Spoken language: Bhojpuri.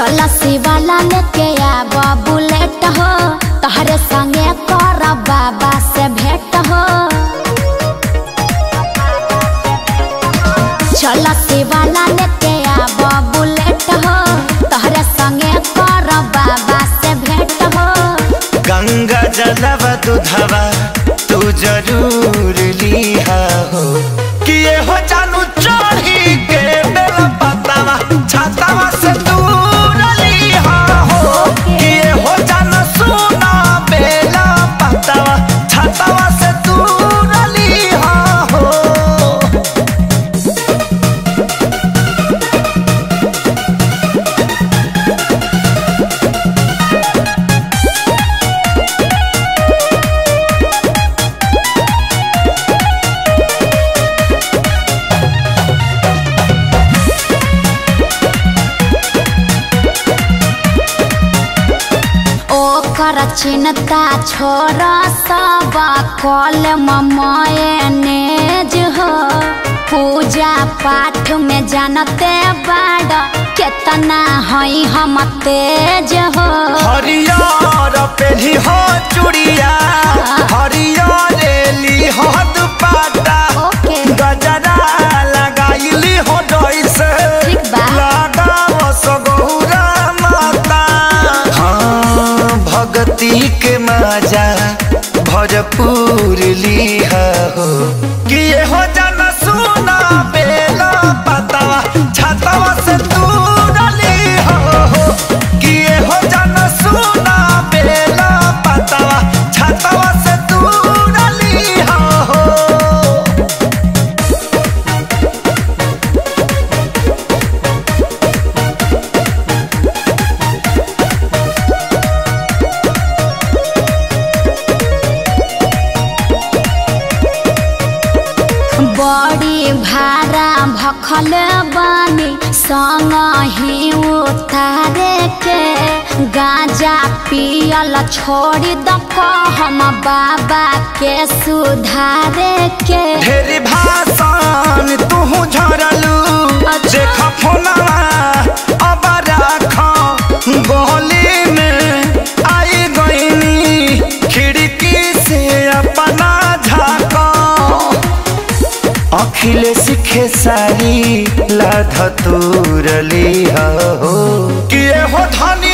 चल शिवाला लेके आवा बुलेट हो तहरे संगे कर बाबा से भेंट हो। चल शिवाला लेके आवा बुलेट हो तहरे संगे कर बाबा से भेंट हो। गंगा जलवा दूधवा तू जरूर लिहा हो कि ये हो जानू चढ़ी के बेल पतावा छातावा से दूर लिहा हो कि ये हो जानू सुना बेला पतावा छातावा से दूर लिहा हो। चिंता छोरा सब कल मैनेज हो। पूजा पाठ में जानते बाड़ कितना हई हम तेज हो। हरियर पेली हो चूड़िया हरियर ली हो दुपट्टा गजरा लगाइली हो डोइस लगाओ सगौरा माता। हाँ भगती के मजा भरपूर लिहा हो कि ये हो जाना सुना बेला पतावा छातावा से दूर लिहा हो कि ये हो जाना सुना बेला पतावा छातावा से दूर लिहा हो। बड़ी भारा भखल बानी संग ही उतारे के। गांजा पियल छोड़ी दको हम बाबा के सुधारे के। ढेरी भाषण तू झरलू देख फोनवा अब राख गोली में आई गईनी खिड़की से अपना झाका। अखिलेश खेसारी लाध तूर लिहा हो कि ये हो धनी